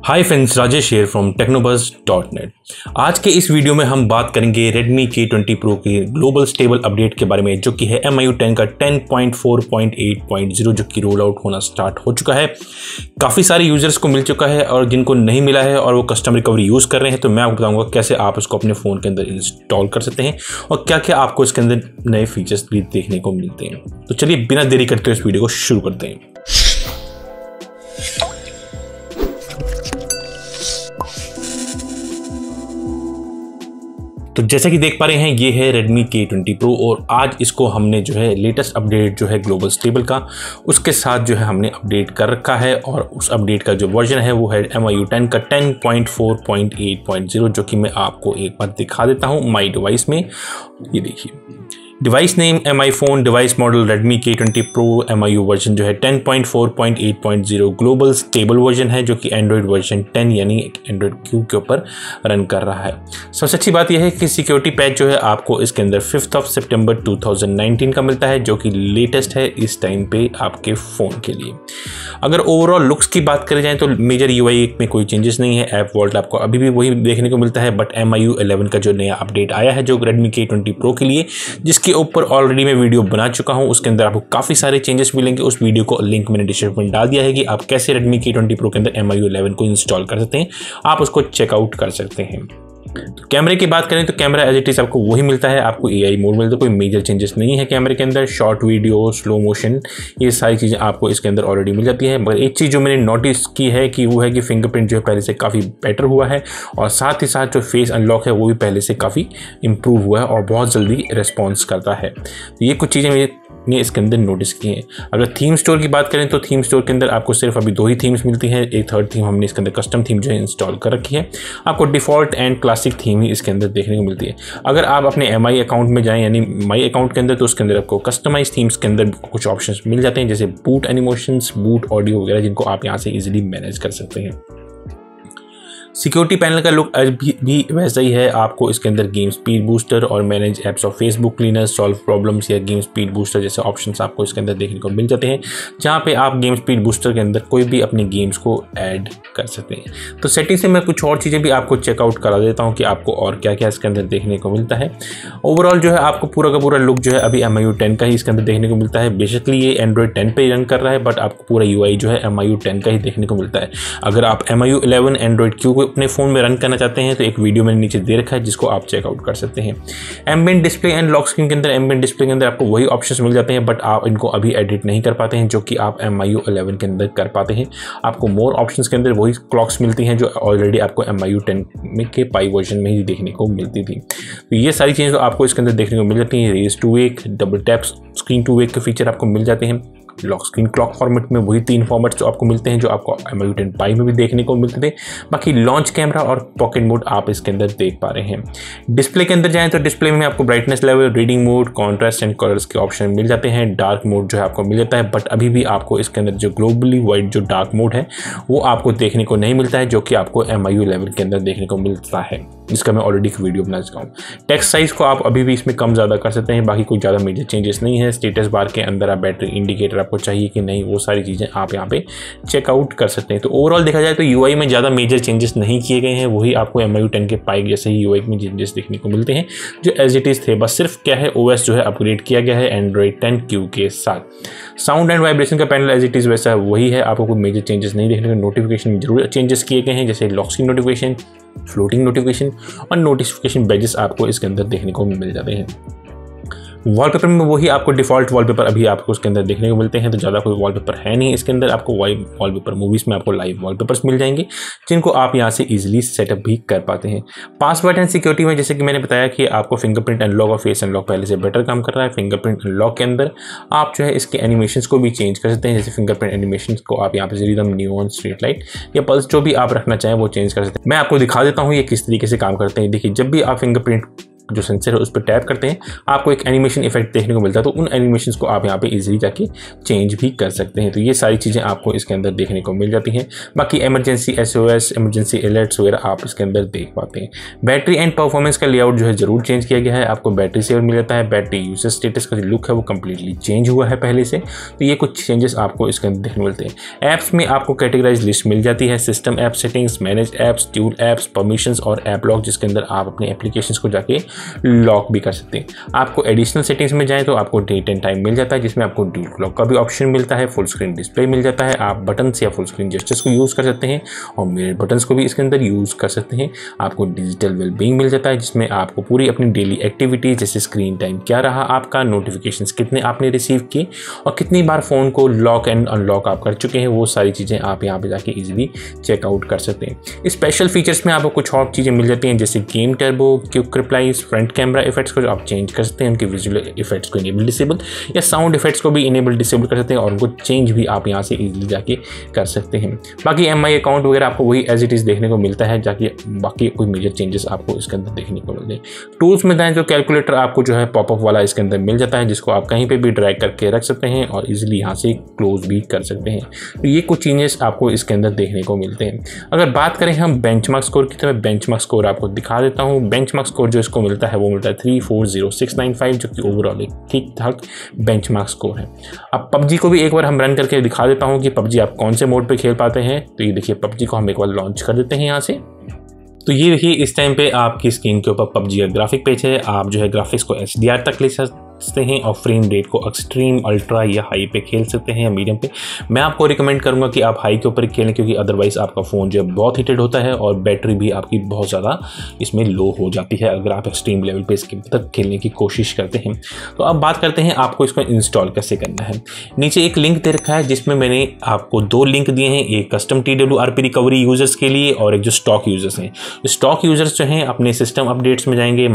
Hi friends, Rajesh here from Technobuzz net. आज के इस वीडियो में हम बात करेंगे Redmi K20 Pro के ग्लोबल स्टेबल अपडेट के बारे में, जो कि है MIU 10 का 10.4.8.0 जो कि रोल आउट होना स्टार्ट हो चुका है। काफ़ी सारे यूजर्स को मिल चुका है और जिनको नहीं मिला है और वो कस्टम रिकवरी यूज़ कर रहे हैं, तो मैं आपको बताऊंगा कैसे आप उसको अपने फ़ोन के अंदर इंस्टॉल कर सकते हैं और क्या क्या आपको इसके अंदर नए फीचर्स भी देखने को मिलते हैं। तो चलिए बिना देरी करते हुए इस वीडियो को शुरू करते हैं। तो जैसा कि देख पा रहे हैं, ये है Redmi K20 Pro और आज इसको हमने जो है लेटेस्ट अपडेट जो है ग्लोबल स्टेबल का, उसके साथ जो है हमने अपडेट कर रखा है और उस अपडेट का जो वर्जन है वो है MIU 10 का 10.4.8.0 जो कि मैं आपको एक बार दिखा देता हूँ माई डिवाइस में। ये देखिए, device name MI phone, device model Redmi K20 Pro, MIU version जो है 10.4.8.0 ग्लोबल स्टेबल वर्जन है जो कि एंड्रॉयड वर्जन 10 यानी एंड्रॉयड क्यू के ऊपर रन कर रहा है। सबसे अच्छी बात यह है कि सिक्योरिटी पैच जो है आपको इसके अंदर 5 सितंबर 2019 का मिलता है, जो कि लेटेस्ट है इस टाइम पे आपके फ़ोन के लिए। अगर ओवरऑल लुक्स की बात करी जाए तो मेजर UI में कोई चेंजेस नहीं है। ऐप वॉल्ट आपको अभी भी वही देखने को मिलता है, बट MIU 11 का जो नया अपडेट आया है जो Redmi K20 Pro के लिए, जिसके ऊपर ऑलरेडी मैं वीडियो बना चुका हूं, उसके अंदर आपको काफ़ी सारे चेंजेस मिलेंगे। उस वीडियो को लिंक मैंने डिस्क्रिप्शन में डाल दिया है कि आप कैसे Redmi K20 Pro के अंदर MIU 11 को इंस्टॉल कर सकते हैं, आप उसको चेकआउट कर सकते हैं। तो कैमरे की बात करें तो कैमरा एज इट इज आपको वही मिलता है, आपको AI मोड मिलता है, कोई मेजर चेंजेस नहीं है कैमरे के अंदर। शॉर्ट वीडियो, स्लो मोशन, ये सारी चीज़ें आपको इसके अंदर ऑलरेडी मिल जाती है। मगर एक चीज़ जो मैंने नोटिस की है कि वो है कि फिंगरप्रिंट जो है पहले से काफ़ी बेटर हुआ है और साथ ही साथ जो फेस अनलॉक है वो भी पहले से काफ़ी इंप्रूव हुआ है और बहुत जल्दी रिस्पॉन्स करता है। तो ये कुछ चीज़ें ने इसके अंदर नोटिस की है। अगर थीम स्टोर की बात करें तो थीम स्टोर के अंदर आपको सिर्फ अभी 2 ही थीम्स मिलती हैं। एक थर्ड थीम हमने इसके अंदर कस्टम थीम जो है इंस्टॉल कर रखी है। आपको डिफ़ॉल्ट एंड क्लासिक थीम ही इसके अंदर देखने को मिलती है। अगर आप अपने MI अकाउंट में जाएं यानी माई अकाउंट के अंदर, तो उसके अंदर आपको कस्टमाइज थीम्स के अंदर कुछ ऑप्शंस मिल जाते हैं, जैसे बूट एनिमेशंस, बूट ऑडियो वगैरह, जिनको आप यहाँ से ईजिली मैनेज कर सकते हैं। सिक्योरिटी पैनल का लुक भी वैसा ही है। आपको इसके अंदर गेम स्पीड बूस्टर और manage apps of Facebook cleaner, solve problems या गेम स्पीड बूस्टर जैसे ऑप्शंस आपको इसके अंदर देखने को मिल जाते हैं, जहां पे आप गेम स्पीड बूस्टर के अंदर कोई भी अपने गेम्स को ऐड कर सकते हैं। तो सेटिंग से मैं कुछ और चीज़ें भी आपको चेकआउट करा देता हूँ कि आपको और क्या क्या इसके अंदर देखने को मिलता है। ओवरऑल जो है आपको पूरा का पूरा लुक जो है अभी MIU 10 का ही इसके अंदर देखने को मिलता है। बेसिकली ये एंड्रॉयड 10 पे ही रन कर रहा है, बट आपको पूरा UI जो है MIU 10 का ही देखने को मिलता है। अगर आप MIU 11 एंड्रॉयड क्यू को अपने फ़ोन में रन करना चाहते हैं तो एक वीडियो मैंने नीचे दे रखा है जिसको आप चेकआउट कर सकते हैं। Ambient display and lock screen के अंदर, एम्बिएंट डिस्प्ले के अंदर आपको वही ऑप्शंस मिल जाते हैं, बट आप इनको अभी एडिट नहीं कर पाते हैं जो कि आप MIU 11 के अंदर कर पाते हैं। आपको मोर ऑप्शंस के अंदर वही क्लॉक्स मिलती हैं जो ऑलरेडी आपको MIU 10 में के पाई वर्जन में ही देखने को मिलती थी। तो ये सारी चीज़ें तो आपको इसके अंदर देखने को मिल जाती हैं। Raise to wake, double tap screen to wake के फीचर आपको मिल जाते हैं। लॉक स्क्रीन क्लॉक फॉर्मेट में वही 3 फॉर्मेट्स जो आपको मिलते हैं जो आपको MIU 10 पाई में भी देखने को मिलते थे। बाकी लॉन्च कैमरा और पॉकेट मोड आप इसके अंदर देख पा रहे हैं। डिस्प्ले के अंदर जाएं तो डिस्प्ले में आपको brightness level, reading mode, contrast and colours के ऑप्शन मिल जाते हैं। डार्क मोड जो है आपको मिल जाता है, बट अभी भी आपको इसके अंदर जो ग्लोबली वाइड जो डार्क मोड है वो आपको देखने को नहीं मिलता है, जो कि आपको MIU 11 के अंदर देखने को मिलता है, जिसका मैं ऑलरेडी एक वीडियो बना चुका हूँ। टेक्स्ट साइज को आप अभी भी इसमें कम ज़्यादा कर सकते हैं, बाकी कोई ज़्यादा मेजर चेंजेस नहीं है। स्टेटस बार के अंदर आप बैटरी इंडिकेटर आपको चाहिए कि नहीं, वो सारी चीज़ें आप यहाँ पे चेकआउट कर सकते हैं। तो ओवरऑल देखा जाए तो UI में ज़्यादा मेजर चेंजेस नहीं किए गए हैं, वही आपको MIU 10 के पाई जैसे ही UI में चेंजेस देखने को मिलते हैं जो एज इट इज़ थे। बस सिर्फ क्या है, OS जो है अपग्रेड किया गया है एंड्रॉयड 10 क्यू के साथ। साउंड एंड वाइब्रेशन का पैनल एज इट इज़ वैसा वही है, आपको कोई मेजर चेंजेस नहीं देखने को। नोटिफिकेशन में जरूर चेंजेस किए गए हैं, जैसे lock screen notification, floating notification और नोटिफिकेशन बैजेस आपको इसके अंदर देखने को मिल जाते हैं। वॉलपेपर में वही आपको डिफ़ॉल्ट वॉलपेपर अभी आपको उसके अंदर देखने को मिलते हैं, तो ज़्यादा कोई वॉलपेपर है नहीं इसके अंदर। आपको वॉलपेपर मूवीज़ में आपको लाइव वॉलपेपर्स मिल जाएंगे जिनको आप यहाँ से इजीली सेटअप भी कर पाते हैं। पासवर्ड एंड सिक्योरिटी में जैसे कि मैंने बताया कि आपको फिंगरप्रिंट अनलॉक और फेस अनलॉक पहले से बेटर काम कर रहा है। फिंगरप्रिंट अनलॉक के अंदर आप जो है इसके एनिमेशंस को भी चेंज कर सकते हैं, जैसे फिंगरप्रिंट एनिमेशंस को आप यहाँ पर रिदम, नियॉन, स्ट्रीट लाइट या पल्स जो भी आप रखना चाहें वो चेंज कर सकते हैं। मैं आपको दिखा देता हूँ ये किस तरीके से काम करते हैं। देखिए, जब भी आप फिंगरप्रिंट जो सेंसर है उस पर टैप करते हैं आपको एक एनिमेशन इफेक्ट देखने को मिलता है, तो उन एनिमेशंस को आप यहाँ पे इजीली जाके चेंज भी कर सकते हैं। तो ये सारी चीज़ें आपको इसके अंदर देखने को मिल जाती हैं। बाकी इमरजेंसी SOS, इमरजेंसी अलर्ट्स वगैरह आप इसके अंदर देख पाते हैं। बैटरी एंड परफॉर्मेंस का लेआउट जो है ज़रूर चेंज किया गया है, आपको बैटरी सेवर मिल जाता है। बैटरी यूजर स्टेटस का जो लुक है वो कम्प्लीटली चेंज हुआ है पहले से, तो ये कुछ चेंजेस आपको इसके अंदर देखने मिलते हैं। ऐप्स में आपको कैटेगराइज लिस्ट मिल जाती है, system app settings, manage apps, tool apps, permissions और ऐप लॉक, जिसके अंदर आप अपने एप्लीकेशंस को जाके लॉक भी कर सकते हैं। आपको एडिशनल सेटिंग्स में जाएं तो आपको डेट एंड टाइम मिल जाता है, जिसमें आपको ड्यूल क्लॉक का भी ऑप्शन मिलता है, फुल स्क्रीन डिस्प्ले मिल जाता है, आप बटन्स या फुल स्क्रीन जेस्चर्स को यूज़ कर सकते हैं और मिरर बटन्स को भी इसके अंदर यूज़ कर सकते हैं। आपको डिजिटल वेलबींग मिल जाता है, जिसमें आपको पूरी अपनी डेली एक्टिविटी जैसे स्क्रीन टाइम क्या रहा आपका, नोटिफिकेशंस कितने आपने रिसीव किए और कितनी बार फ़ोन को लॉक एंड अनलॉक आप कर चुके हैं, वो सारी चीज़ें आप यहाँ पे जाके इजीली चेकआउट कर सकते हैं। स्पेशल फीचर्स में आपको कुछ और चीज़ें मिल जाती हैं, जैसे game turbo, quick replies, front camera effects को आप चेंज कर सकते हैं, उनके विजुअल इफेक्ट्स को इनेबल डिसेबल या साउंड इफेक्ट्स को भी इनेबल डिसेबल कर सकते हैं और उनको चेंज भी आप यहाँ से इजीली जाके कर सकते हैं। बाकी MI अकाउंट वगैरह आपको वही एज इट इज़ देखने को मिलता है, जाके बाकी कोई मेजर चेंजेस आपको इसके अंदर देखने को मिलते हैं। टूल्स में जाएँ तो कैलकुलेटर आपको जो है पॉपअप वाला इसके अंदर मिल जाता है, जिसको आप कहीं पर भी ड्रैग करके रख सकते हैं और ईजिली यहाँ से क्लोज भी कर सकते हैं। तो ये कुछ चेंजेस आपको इसके अंदर देखने को मिलते हैं। अगर बात करें हम बेंचमार्क स्कोर की, तो मैं बेंचमार्क स्कोर आपको दिखा देता हूँ। बेंचमार्क स्कोर जो इसको मिलता है वो मिलता है 340,695, जो कि ओवरऑल एक ठीक ठाक बेंचमार्क स्कोर है। अब PUBG को भी एक बार हम रन करके दिखा देता हूँ कि PUBG आप कौन से मोड पे खेल पाते हैं। तो ये देखिए PUBG को हम एक बार लॉन्च कर देते हैं यहाँ से। तो ये देखिए इस टाइम पे आपकी स्क्रीन के ऊपर PUBG का ग्राफिक पेज है। आप जो है ग्राफिक्स को HDR तक ले सकते हैं और फ्रेम रेट को एक्सट्रीम, अल्ट्रा या हाई पे खेल सकते हैं या मीडियम पे। मैं आपको रिकमेंड करूंगा कि आप हाई के ऊपर खेलें, क्योंकि अदरवाइज़ आपका फ़ोन जो है बहुत हीटेड होता है और बैटरी भी आपकी बहुत ज़्यादा इसमें लो हो जाती है अगर आप एक्सट्रीम लेवल पे इसके तक खेलने की कोशिश करते हैं। तो अब बात करते हैं आपको इसको इंस्टॉल कैसे करना है। नीचे एक लिंक दे रखा है, जिसमें मैंने आपको 2 लिंक दिए हैं, एक कस्टम TWRP रिकवरी यूजर्स के लिए और एक जो स्टॉक यूजर्स हैं। स्टॉक यूजर्स जो हैं अपने सिस्टम अपडेट्स में जाएंगे,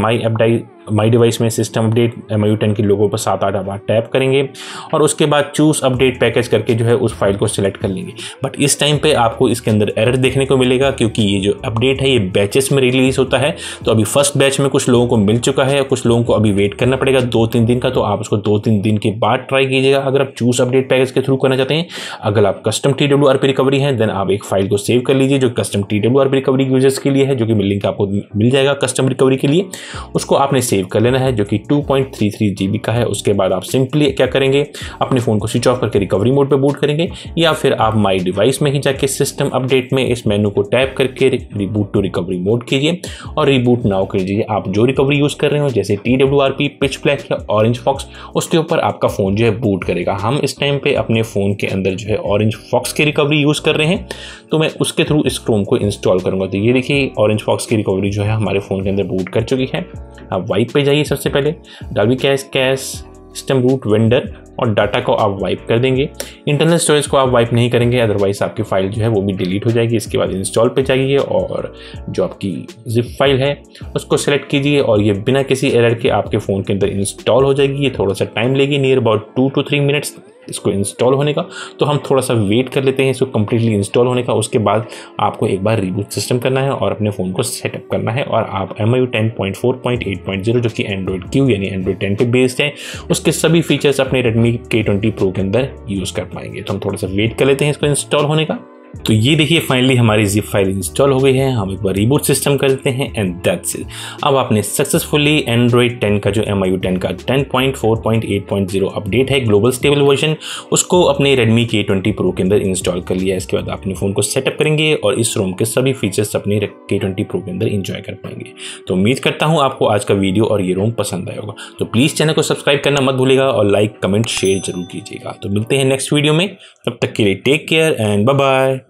माई डिवाइस में सिस्टम अपडेट MIU 10 के लोगों पर 7-8 बार टैप करेंगे और उसके बाद चूज अपडेट पैकेज करके जो है उस फाइल को सिलेक्ट कर लेंगे। बट इस टाइम पे आपको इसके अंदर एरर देखने को मिलेगा, क्योंकि ये जो अपडेट है ये बैचेस में रिलीज होता है। तो अभी फर्स्ट बैच में कुछ लोगों को मिल चुका है, कुछ लोगों को अभी वेट करना पड़ेगा 2-3 दिन का। तो आप उसको 2-3 दिन के बाद ट्राई कीजिएगा अगर आप चूज अपडेट पैकेज के थ्रू करना चाहते हैं। अगर आप कस्टम TWRP रिकवरी है, देन आप एक फाइल को सेव कर लीजिए जो कस्टम TWRP रिकवरी यूजर्स के लिए है, जो कि लिंक आपको मिल जाएगा कस्टम रिकवरी के लिए। उसको आपने सेव कर लेना है, जो कि 2.33 GB का है। उसके बाद आप सिंपली क्या करेंगे, अपने फ़ोन को स्विच ऑफ करके रिकवरी मोड पे बूट करेंगे, या फिर आप माई डिवाइस में ही जाके सिस्टम अपडेट में इस मेनू को टैप करके रिबूट टू रिकवरी मोड कीजिए और रिबूट नाउ कीजिए। आप जो रिकवरी यूज़ कर रहे हो जैसे TWRP, पिच ब्लैक या ऑरेंज फॉक्स, उसके ऊपर आपका फ़ोन जो है बूट करेगा। हम इस टाइम पे अपने फ़ोन के अंदर जो है ऑरेंज फॉक्स की रिकवरी यूज़ कर रहे हैं, तो मैं उसके थ्रू इस क्रोम को इंस्टॉल करूँगा। तो ये देखिए ऑरेंज फॉक्स की रिकवरी जो है हमारे फ़ोन के अंदर बूट कर चुकी है। आप वाइप पे जाइए, सबसे पहले dalvik cache system root vendor और डाटा को आप वाइप कर देंगे। इंटरनल स्टोरेज को आप वाइप नहीं करेंगे, अदरवाइज आपकी फाइल जो है वो भी डिलीट हो जाएगी। इसके बाद इंस्टॉल पे जाइए और जो आपकी जिप फाइल है उसको सेलेक्ट कीजिए और ये बिना किसी एरर के आपके फ़ोन के अंदर इंस्टॉल हो जाएगी। ये थोड़ा सा टाइम लेगी, नियर अबाउट 2 to 3 मिनट्स इसको इंस्टॉल होने का। तो हम थोड़ा सा वेट कर लेते हैं इसको कम्प्लीटली इंस्टॉल होने का। उसके बाद आपको एक बार रिबूट सिस्टम करना है और अपने फ़ोन को सेटअप करना है और आप MIU 10.4.8.0 जो कि एंड्रॉइड Q यानी एंड्रॉइड 10 पे बेस्ड है, उसके सभी फीचर्स अपने Redmi K20 Pro के अंदर यूज़ कर पाएंगे। तो हम थोड़ा सा वेट कर लेते हैं इसको इंस्टॉल होने का। तो ये देखिए फाइनली हमारी जिप फाइल इंस्टॉल हो गई है। हम एक बार रिबूट सिस्टम करते हैं एंड दैट्स इट। अब आपने सक्सेसफुली एंड्रॉइड 10 का जो MIU 10 का 10.4.8.0 अपडेट है ग्लोबल स्टेबल वर्जन, उसको अपने Redmi K20 Pro के अंदर इंस्टॉल कर लिया है। इसके बाद अपने फ़ोन को सेटअप करेंगे और इस रोम के सभी फीचर्स अपने K20 Pro के अंदर इंजॉय कर पाएंगे। तो उम्मीद करता हूँ आपको आज का वीडियो और ये रोम पसंद आया होगा। तो प्लीज़ चैनल को सब्सक्राइब करना मत भूलिएगा और लाइक कमेंट शेयर जरूर कीजिएगा। तो मिलते हैं नेक्स्ट वीडियो में, तब तक के लिए take care and bye bye.